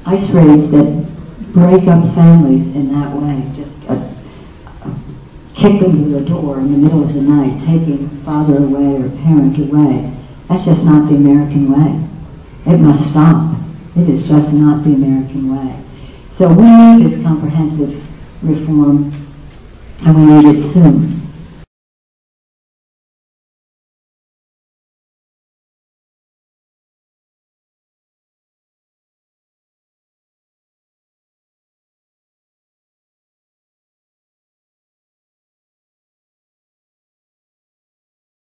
ICE raids that break up families in that way, just kick them to the door in the middle of the night, taking father away or parent away. That's just not the American way. It must stop. It is just not the American way. So we need this comprehensive reform, and we need it soon.